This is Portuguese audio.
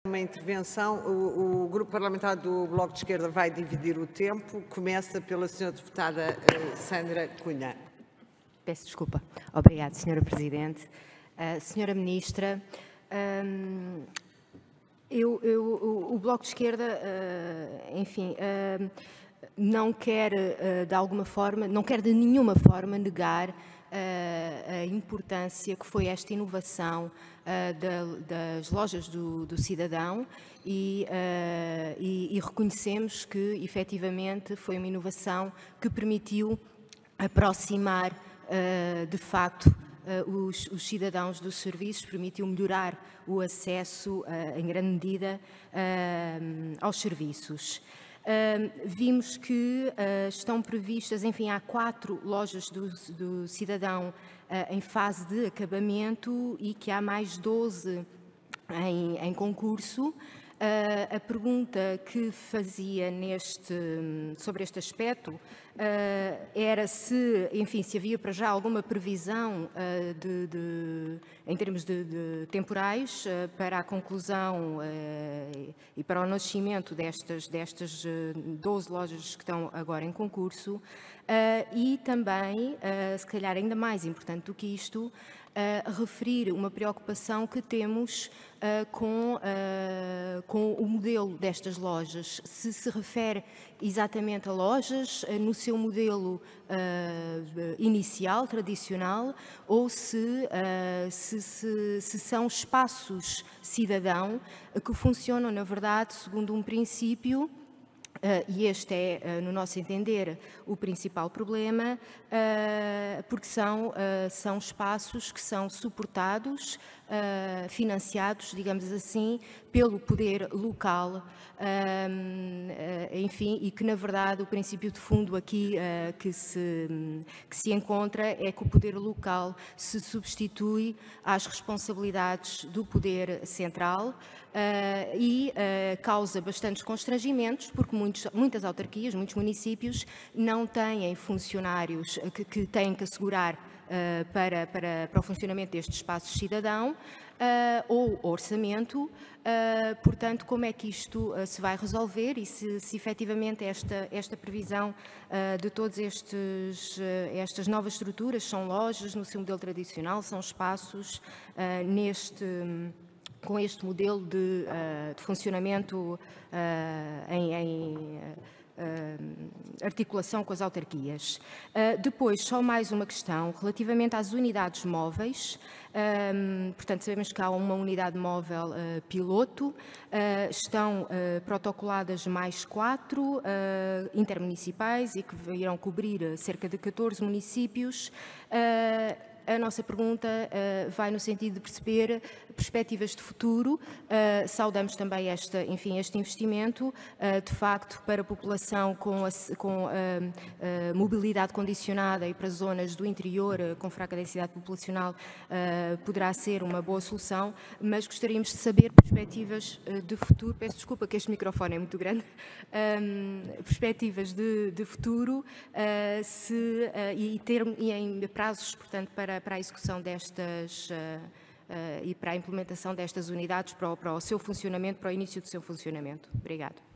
Uma intervenção, o Grupo Parlamentar do Bloco de Esquerda vai dividir o tempo. Começa pela Sra. Deputada Sandra Cunha. Peço desculpa. Obrigada, Sra. Presidente. Sra. Ministra, o Bloco de Esquerda, enfim, não quer de alguma forma, não quer de nenhuma forma negar a importância que foi esta inovação das lojas do cidadão e reconhecemos que efetivamente foi uma inovação que permitiu aproximar de facto os cidadãos dos serviços, permitiu melhorar o acesso em grande medida aos serviços. Vimos que estão previstas, enfim, há 4 lojas do cidadão em fase de acabamento e que há mais 12 em concurso. A pergunta que fazia sobre este aspecto era se, enfim, se havia para já alguma previsão em termos de temporais para a conclusão e para o nascimento destas 12 lojas que estão agora em concurso e também, se calhar ainda mais importante do que isto, referir uma preocupação que temos com o modelo destas lojas. Se refere exatamente a lojas no seu modelo inicial, tradicional, ou se são espaços cidadão que funcionam, na verdade, segundo um princípio. E este é, no nosso entender, o principal problema, porque são espaços que são suportados, financiados, digamos assim, pelo poder local, enfim, e que, na verdade, o princípio de fundo aqui que se encontra é que o poder local se substitui às responsabilidades do poder central e causa bastantes constrangimentos, porque muitas autarquias, muitos municípios não têm funcionários que têm que assegurar para o funcionamento destes espaços cidadão ou orçamento. Portanto, como é que isto se vai resolver e se efetivamente esta previsão de todas estas novas estruturas são lojas no seu modelo tradicional, são espaços com este modelo de funcionamento em articulação com as autarquias. Depois, só mais uma questão relativamente às unidades móveis. Portanto, sabemos que há uma unidade móvel piloto, estão protocoladas mais 4 intermunicipais e que irão cobrir cerca de 14 municípios. A nossa pergunta vai no sentido de perceber perspectivas de futuro. Saudamos também este investimento, de facto, para a população com mobilidade condicionada e para zonas do interior com fraca densidade populacional poderá ser uma boa solução, mas gostaríamos de saber perspectivas de futuro. Peço desculpa que este microfone é muito grande. Perspectivas de futuro e em prazos, portanto, para a execução destas e para a implementação destas unidades, para o seu funcionamento, para o início do seu funcionamento. Obrigada.